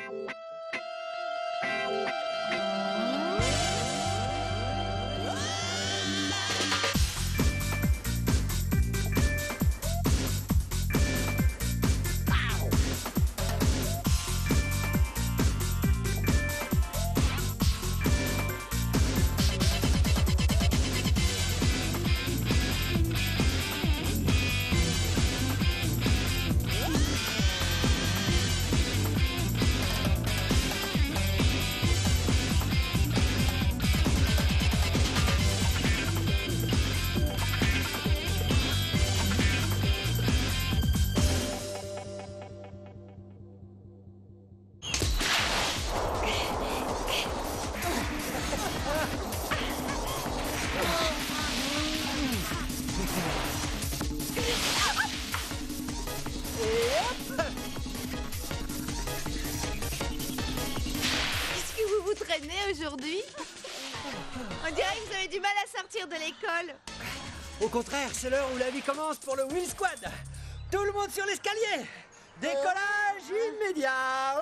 Aujourd'hui, on dirait que vous avez du mal à sortir de l'école. Au contraire, c'est l'heure où la vie commence pour le Wheel Squad. Tout le monde sur l'escalier. Décollage immédiat.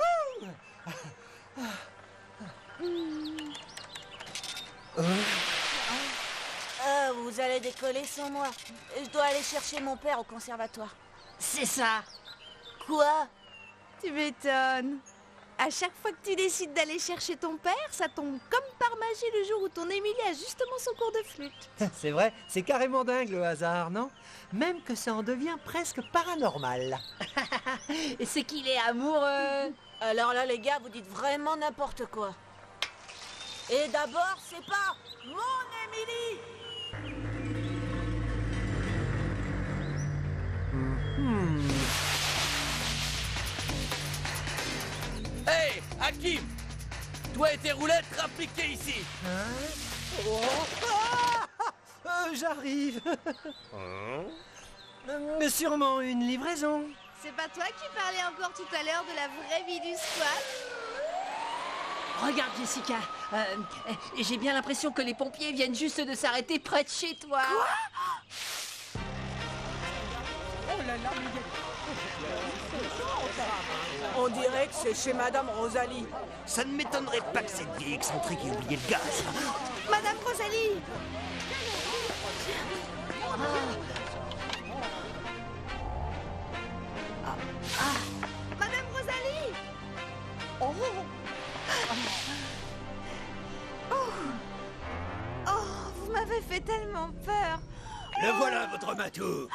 Vous allez décoller sans moi. Je dois aller chercher mon père au conservatoire. C'est ça. Quoi? Tu m'étonnes. À chaque fois que tu décides d'aller chercher ton père, ça tombe comme par magie le jour où ton Émilie a justement son cours de flûte. C'est vrai, c'est carrément dingue le hasard, non? Même que ça en devient presque paranormal. C'est qu'il est amoureux. Alors là, les gars, vous dites vraiment n'importe quoi. Et d'abord, c'est pas mon Émilie. Hey, Hakim! Toi et tes roulettes, rappliquez ici! J'arrive. Sûrement une livraison. C'est pas toi qui parlais encore tout à l'heure de la vraie vie du squat? Regarde, Jessica, j'ai bien l'impression que les pompiers viennent juste de s'arrêter près de chez toi. Quoi? Oh là là, On dirait que c'est chez Madame Rosalie. Ça ne m'étonnerait pas que cette vieille excentrique ait oublié le gaz. Madame Rosalie! Madame Rosalie! Oh, vous m'avez fait tellement peur. Le voilà, votre matou.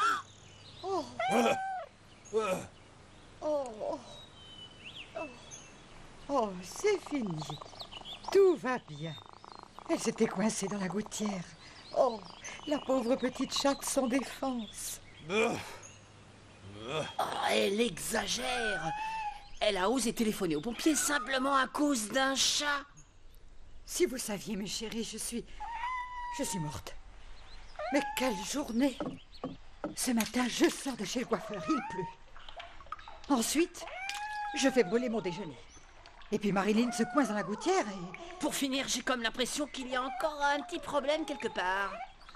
Oh, c'est fini. Tout va bien. Elle s'était coincée dans la gouttière. Oh, la pauvre petite chatte sans défense. Elle exagère. Elle a osé téléphoner aux pompiers simplement à cause d'un chat. Si vous saviez, mes chéris, je suis morte. Mais quelle journée! Ce matin, je sors de chez le coiffeur, il pleut. Ensuite, je fais brûler mon déjeuner. Et puis Marilyn se coince dans la gouttière et... Pour finir, j'ai comme l'impression qu'il y a encore un petit problème quelque part.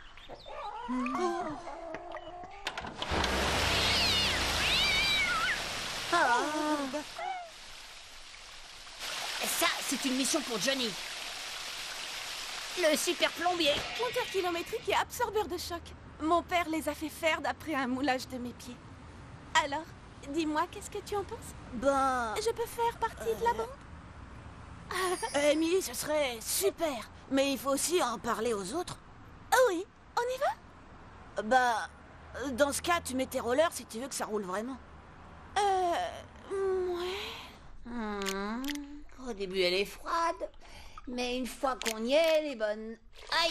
Ça, c'est une mission pour Johnny. Le super plombier. Compteur kilométrique et absorbeur de choc. Mon père les a fait faire d'après un moulage de mes pieds. Alors, dis-moi, qu'est-ce que tu en penses? Ben... Je peux faire partie de la bande? Émilie, ce serait super. Mais il faut aussi en parler aux autres. Ah oui, on y va? Bah, dans ce cas, tu mets tes rollers si tu veux que ça roule vraiment. Ouais. Au début, elle est froide. Mais une fois qu'on y est, elle est bonne. Aïe!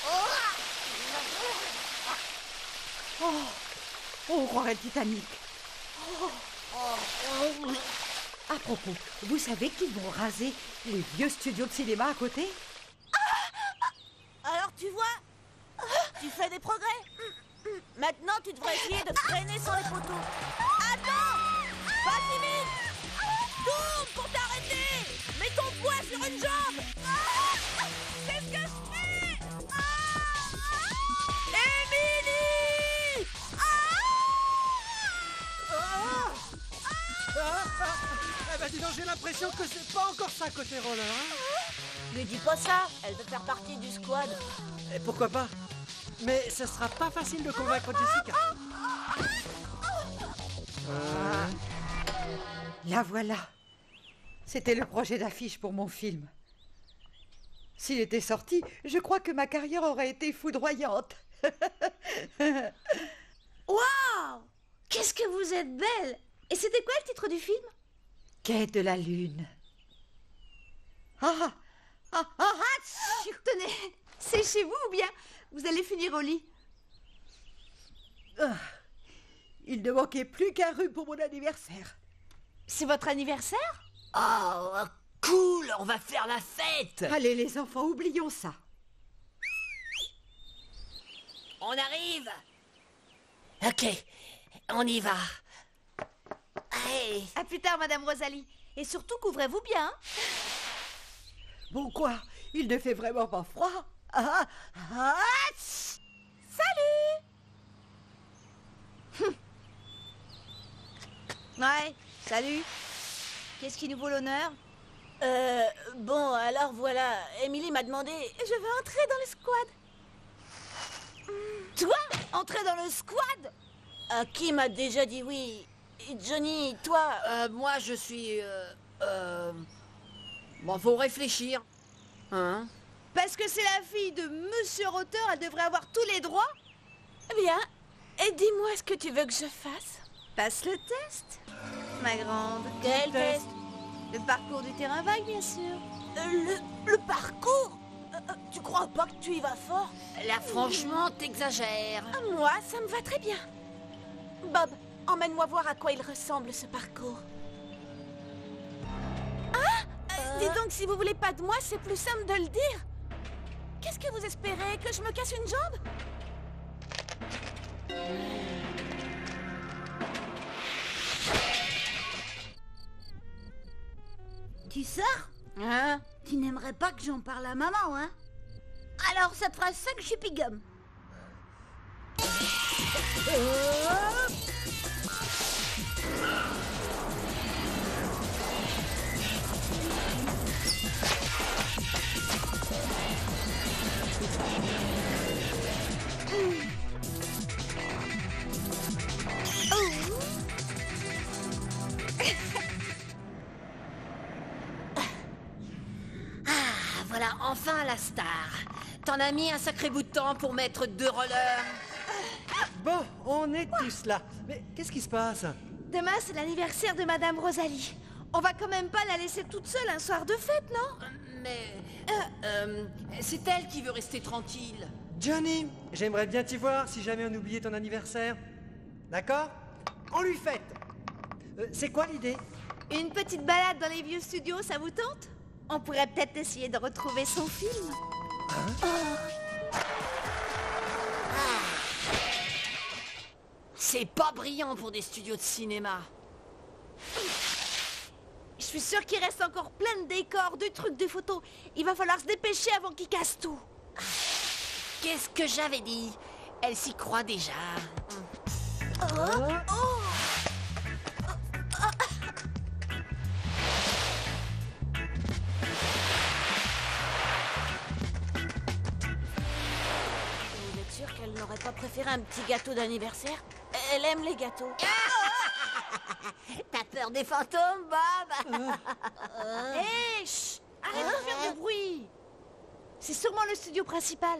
on croirait le Titanic. À propos, vous savez qu'ils vont raser les vieux studios de cinéma à côté? Alors tu vois, tu fais des progrès. Maintenant, tu devrais essayer de freiner sur les poteaux. Attends! Pas si vite! Tourne pour t'arrêter! Mets ton poids sur une jambe! C'est ce que je fais! Émilie! Eh ben dis donc, j'ai l'impression l'impression que c'est pas encore ça côté roller, hein. Lui dis pas ça, elle veut faire partie du squad. Et pourquoi pas? Mais ce sera pas facile de convaincre Jessica. La voilà. C'était le projet d'affiche pour mon film. S'il était sorti, je crois que ma carrière aurait été foudroyante. Waouh! Qu'est-ce que vous êtes belle! Et c'était quoi le titre du film? Quai de la Lune. Tenez, c'est chez vous ou bien vous allez finir au lit? Il ne manquait plus qu'un rhume pour mon anniversaire. C'est votre anniversaire? Oh, cool, on va faire la fête. Allez les enfants, oublions ça. On arrive. Ok, on y va. Allez. À plus tard, Madame Rosalie. Et surtout, couvrez-vous bien. Bon quoi, il ne fait vraiment pas froid. Ouais, salut. Qu'est-ce qui nous vaut l'honneur? Bon, alors voilà, Émilie m'a demandé... Je veux entrer dans le squad. Toi, entrer dans le squad? Qui m'a déjà dit oui. Johnny, toi... Moi, je suis... Bon, faut réfléchir. Hein? Parce que c'est la fille de Monsieur Rotter, elle devrait avoir tous les droits. Bien, et dis-moi ce que tu veux que je fasse. Passe le test, ma grande. Quel test? Le parcours du terrain vague, bien sûr. Le parcours? Tu crois pas que tu y vas fort? Là, franchement, t'exagères. Moi, ça me va très bien. Bob, emmène-moi voir à quoi il ressemble ce parcours. Dis donc, si vous voulez pas de moi, c'est plus simple de le dire. Qu'est-ce que vous espérez? Que je me casse une jambe? Tu sors? Hein? Tu n'aimerais pas que j'en parle à maman, hein? Alors ça te fera 5 chewing-gums. Voilà, enfin la star. T'en as mis un sacré bout de temps pour mettre 2 rollers. Bon, on est tous là. Mais qu'est-ce qui se passe? Demain, c'est l'anniversaire de Madame Rosalie. On va quand même pas la laisser toute seule un soir de fête, non? Mais... c'est elle qui veut rester tranquille. Johnny, j'aimerais bien t'y voir si jamais on oubliait ton anniversaire. D'accord? On lui fête. C'est quoi l'idée? Une petite balade dans les vieux studios, ça vous tente? On pourrait peut-être essayer de retrouver son film. C'est pas brillant pour des studios de cinéma. Je suis sûre qu'il reste encore plein de décors, de trucs, de photos. Il va falloir se dépêcher avant qu'il casse tout. Qu'est-ce que j'avais dit? Elle s'y croit déjà. Vous êtes sûr qu'elle n'aurait pas préféré un petit gâteau d'anniversaire? Elle aime les gâteaux. T'as peur des fantômes, Bob? Hé, chut! Arrête de faire de bruit. C'est sûrement le studio principal.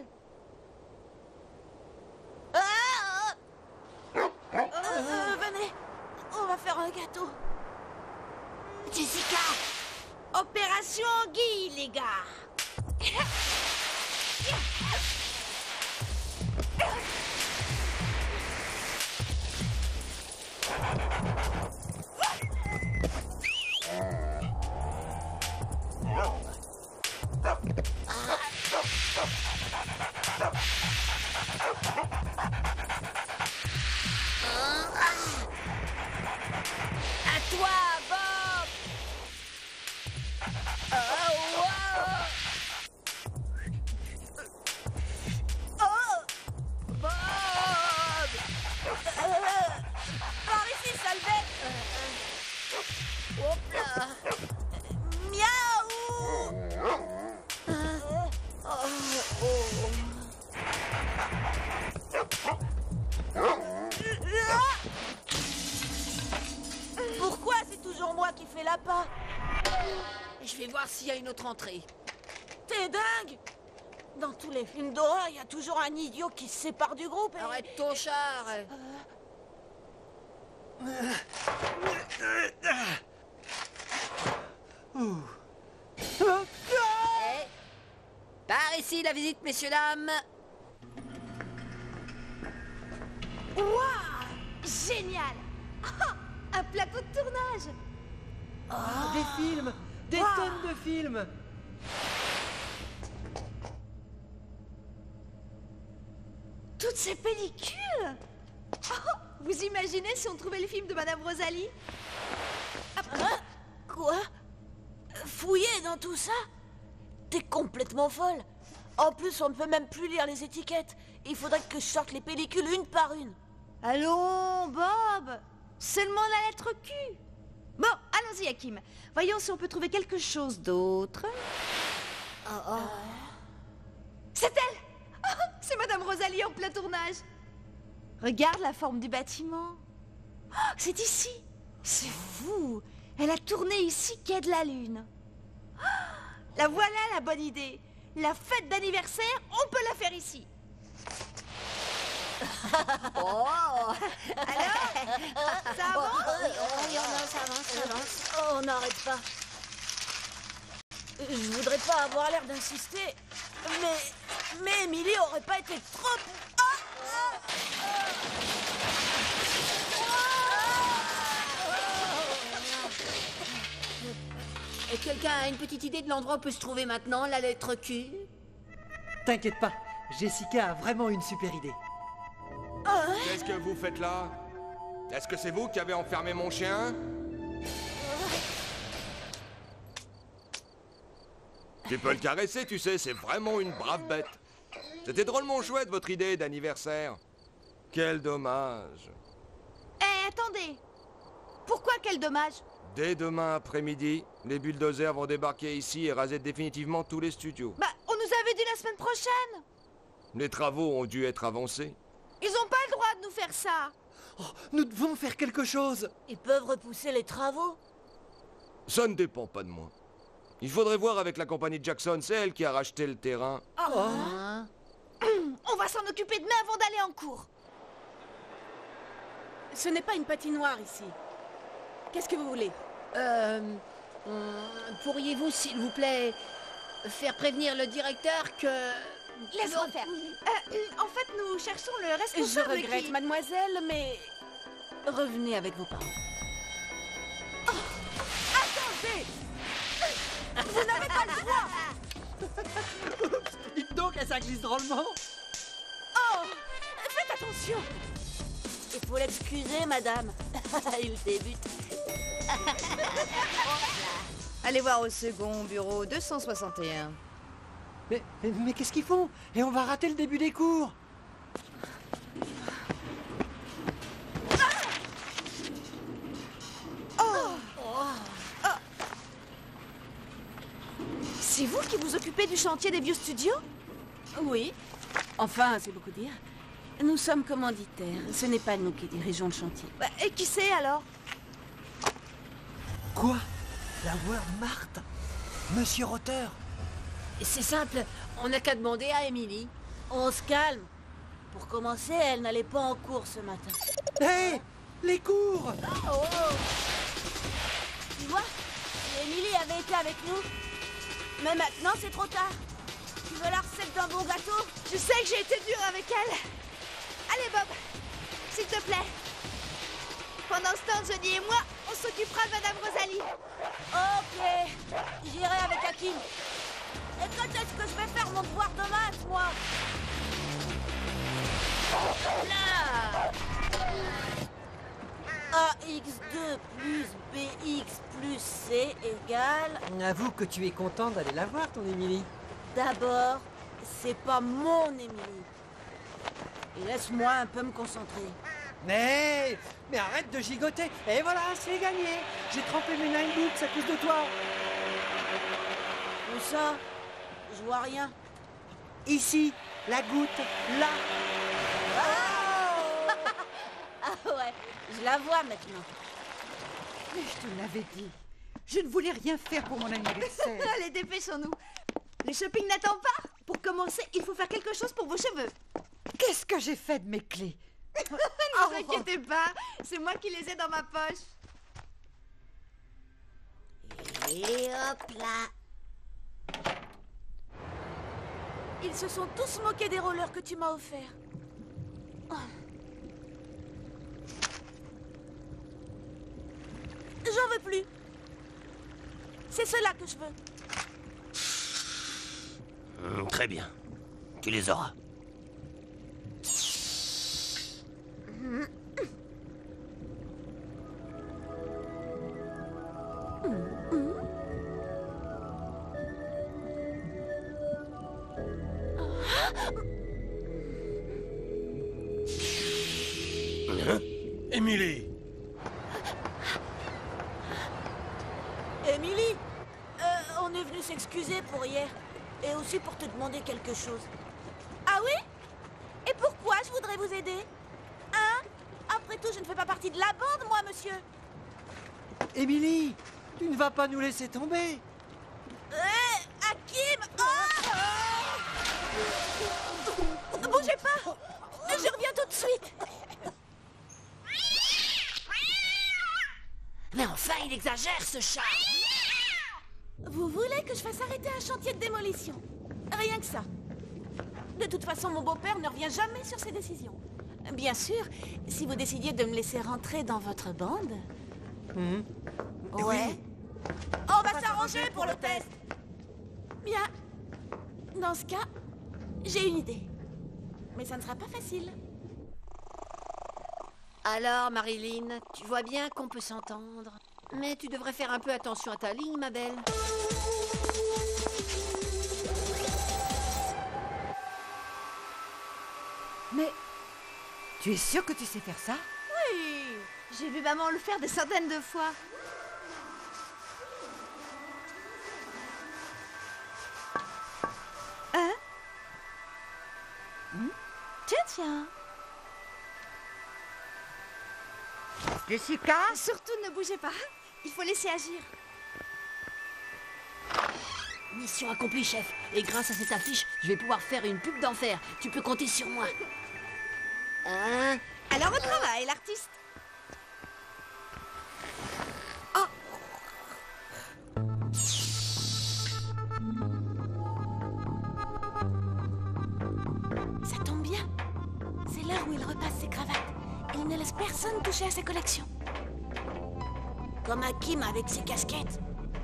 Venez, on va faire un gâteau. Jessica! Opération Anguille, les gars! À toi, Bob! Par ici, sale bête. Hop là! Je vais voir s'il y a une autre entrée. T'es dingue! Dans tous les films d'horreur, il y a toujours un idiot qui se sépare du groupe et... Arrête ton char. Hey. Par ici la visite, messieurs, dames. Waouh! Génial! Un plateau de tournage! Des films! Des tonnes de films! Toutes ces pellicules! Vous imaginez si on trouvait le film de Madame Rosalie? Hein? Quoi? Fouiller dans tout ça? T'es complètement folle. En plus, on ne peut même plus lire les étiquettes. Il faudrait que je sorte les pellicules une par une. Allons, Bob! Seulement la lettre Q! Bon, allons-y, Hakim. Voyons si on peut trouver quelque chose d'autre. C'est elle! C'est Madame Rosalie en plein tournage. Regarde la forme du bâtiment. C'est ici. C'est fou. Elle a tourné ici, quai de la Lune. La voilà la bonne idée. La fête d'anniversaire, on peut la faire ici. Oh. Alors, ça avance? Ça avance. Oh, on n'arrête pas. Je voudrais pas avoir l'air d'insister, mais Émilie aurait pas été trop... Et quelqu'un a une petite idée de l'endroit où peut se trouver maintenant la lettre Q? T'inquiète pas, Jessica a vraiment une super idée. Qu'est-ce que vous faites là? Est-ce que c'est vous qui avez enfermé mon chien? Tu peux le caresser, tu sais, c'est vraiment une brave bête. C'était drôlement chouette, votre idée d'anniversaire. Quel dommage. Eh, attendez. Pourquoi quel dommage? Dès demain après-midi, les bulldozers vont débarquer ici et raser définitivement tous les studios. Bah, on nous avait dit la semaine prochaine. Les travaux ont dû être avancés. Ils ont pas le droit de nous faire ça. Oh, nous devons faire quelque chose. Ils peuvent repousser les travaux. Ça ne dépend pas de moi. Il faudrait voir avec la compagnie Jackson, c'est elle qui a racheté le terrain. On va s'en occuper demain avant d'aller en cours. Ce n'est pas une patinoire ici. Qu'est-ce que vous voulez? Pourriez-vous, s'il vous plaît, faire prévenir le directeur que... Laisse-moi faire. En fait, nous cherchons le Je responsable regrette, qui... mademoiselle, mais... Revenez avec vos parents. Attendez! Vous n'avez pas le droit! Dites donc, ça glisse drôlement. Oh! Faites attention! Il faut l'excuser, madame. Il débute. Allez voir au second bureau 261. Mais qu'est-ce qu'ils font? Et on va rater le début des cours. C'est vous qui vous occupez du chantier des vieux studios? Oui. Enfin, c'est beaucoup dire. Nous sommes commanditaires. Ce n'est pas nous qui dirigeons le chantier. Bah, et qui c'est alors? Quoi? La Word Marthe? Monsieur Rotter? C'est simple, on n'a qu'à demander à Émilie. On se calme. Pour commencer, elle n'allait pas en cours ce matin. Hé! Les cours! Tu vois, si Émilie avait été avec nous. Mais maintenant, c'est trop tard. Tu veux la recette d'un bon gâteau? Je sais que j'ai été dure avec elle. Allez, Bob, s'il te plaît. Pendant ce temps, Johnny et moi, on s'occupera de Madame Rosalie. Ok, j'irai avec Hakim. Et quand est-ce que je vais faire mon devoir de maths, moi? Là! AX2 plus BX plus C égale... Avoue que tu es content d'aller la voir, ton Émilie. D'abord, c'est pas mon Émilie. Et laisse-moi un peu me concentrer. Mais arrête de gigoter. Et voilà, c'est gagné. J'ai trempé mes nine boots à cause de toi. Où ça? Je vois rien. Ici, la goutte, là. Ah ouais, je la vois maintenant. Mais je te l'avais dit. Je ne voulais rien faire pour mon anniversaire. Allez, dépêchons-nous. Le shopping n'attend pas. Pour commencer, il faut faire quelque chose pour vos cheveux. Qu'est-ce que j'ai fait de mes clés? Ne vous inquiétez pas, c'est moi qui les ai dans ma poche. Et hop là. Ils se sont tous moqués des rollers que tu m'as offerts. Oh. J'en veux plus. C'est cela que je veux. Très bien. Tu les auras. Émilie! Émilie, on est venu s'excuser pour hier. Et aussi pour te demander quelque chose. Ah oui? Et pourquoi je voudrais vous aider? Hein? Après tout, je ne fais pas partie de la bande, moi, monsieur. Émilie, tu ne vas pas nous laisser tomber. Hakim! Oh! Bougez pas! Je reviens tout de suite. Mais enfin, il exagère, ce chat. Vous voulez que je fasse arrêter un chantier de démolition? Rien que ça. De toute façon, mon beau-père ne revient jamais sur ses décisions. Bien sûr, si vous décidiez de me laisser rentrer dans votre bande... Ouais. On va s'arranger pour le test. Bien. Dans ce cas, j'ai une idée. Mais ça ne sera pas facile. Alors, Marilyn, tu vois bien qu'on peut s'entendre. Mais tu devrais faire un peu attention à ta ligne, ma belle. Mais tu es sûre que tu sais faire ça? Oui, j'ai vu maman le faire des centaines de fois. Hein? Tiens, tiens. Jessica? Surtout ne bougez pas. Il faut laisser agir. Mission accomplie, chef. Et grâce à cette affiche, je vais pouvoir faire une pub d'enfer. Tu peux compter sur moi. Hein? Alors au travail, l'artiste. Ça tombe bien. C'est l'heure où il repasse ses cravates. Et il ne laisse personne toucher à ses collections. Comme Hakim avec ses casquettes.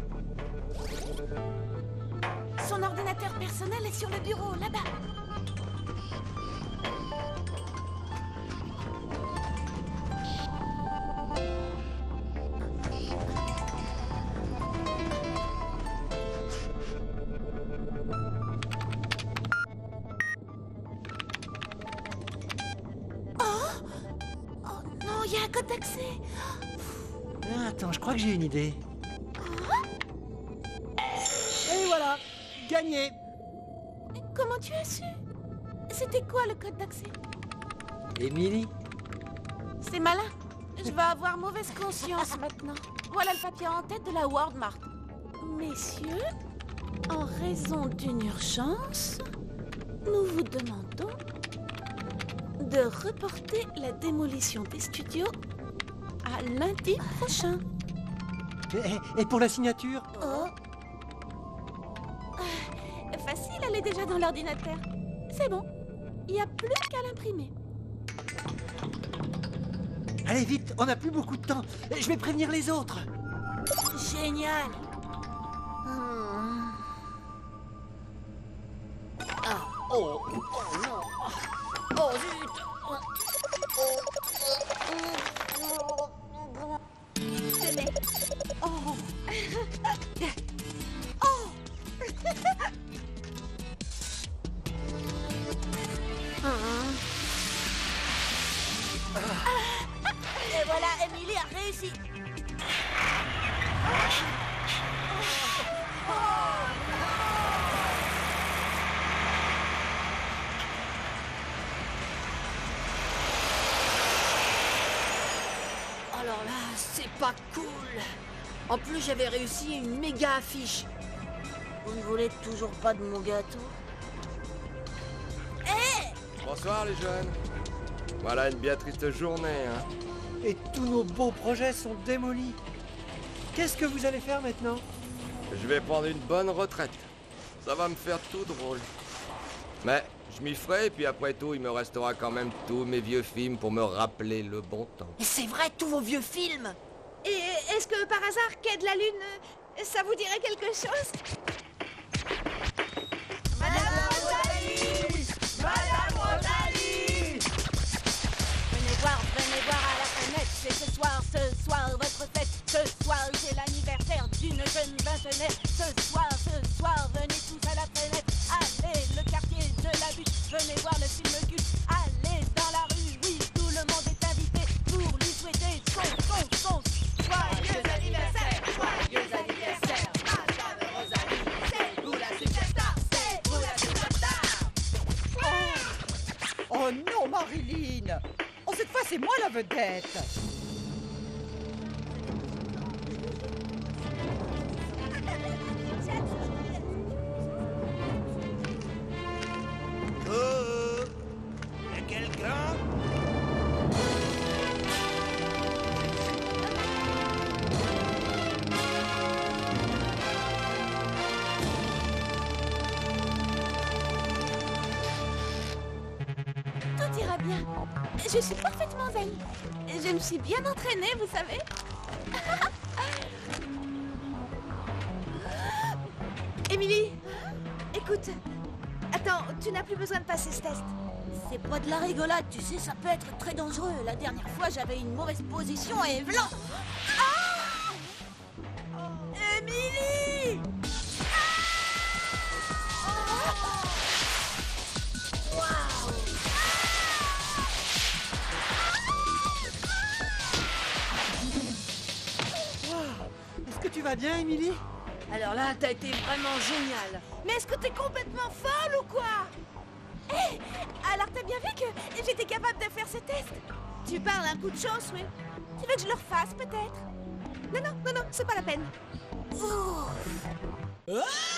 Son ordinateur personnel est sur le bureau, là-bas. Oh non, il y a un code d'accès. Attends, je crois que j'ai une idée. Et voilà, gagné. Comment tu as su? C'était quoi le code d'accès? Émilie? C'est malin. Je vais avoir mauvaise conscience maintenant. Voilà le papier en tête de la Wordmart. Messieurs, en raison d'une urgence, nous vous demandons de reporter la démolition des studios à lundi prochain. Et pour la signature? Oh. Facile, elle est déjà dans l'ordinateur. C'est bon. Il n'y a plus qu'à l'imprimer. Allez, vite, on n'a plus beaucoup de temps. Je vais prévenir les autres. Génial. Oh non. Oh zut. Bébé. Oh. Et voilà, Émilie a réussi. Alors là, c'est pas cool. En plus, j'avais réussi une méga affiche. Vous ne voulez toujours pas de mon gâteau? Bonsoir les jeunes. Voilà une bien triste journée, hein. Et tous nos beaux projets sont démolis. Qu'est-ce que vous allez faire maintenant? Je vais prendre une bonne retraite. Ça va me faire tout drôle. Mais je m'y ferai, puis après tout, il me restera quand même tous mes vieux films pour me rappeler le bon temps. Et c'est vrai, tous vos vieux films. Et est-ce que par hasard, Quai de la Lune, ça vous dirait quelque chose? Madame Rosalie! Madame Rosalie! Venez voir à la fenêtre, c'est ce soir votre fête. Ce soir c'est l'anniversaire d'une jeune vingtenaire. Ce soir, venez tous à la fenêtre. Allez, le quartier de la butte, venez voir le film culte. Allez dans la rue, oui, tout le monde est invité pour lui souhaiter son joyeux anniversaire, Madame Rosalie, c'est vous la superstar, c'est vous la superstar. Oh non, Marilyn! Oh, cette fois, c'est moi la vedette! Oh, y a quelqu'un? Tout ira bien. Je suis parfaitement zen. Je me suis bien entraînée, vous savez. Émilie, écoute. Attends, tu n'as plus besoin de passer ce test. C'est pas de la rigolade, tu sais, ça peut être très dangereux. La dernière fois, j'avais une mauvaise position et vlan! Émilie! Est-ce que tu vas bien, Émilie? Alors là, t'as été vraiment génial. Mais est-ce que t'es complètement folle ou quoi? Hé, alors t'as bien vu que j'étais capable de faire ce test? Tu parles un coup de chance, oui. Tu veux que je le refasse, peut-être? Non, c'est pas la peine. Ouf.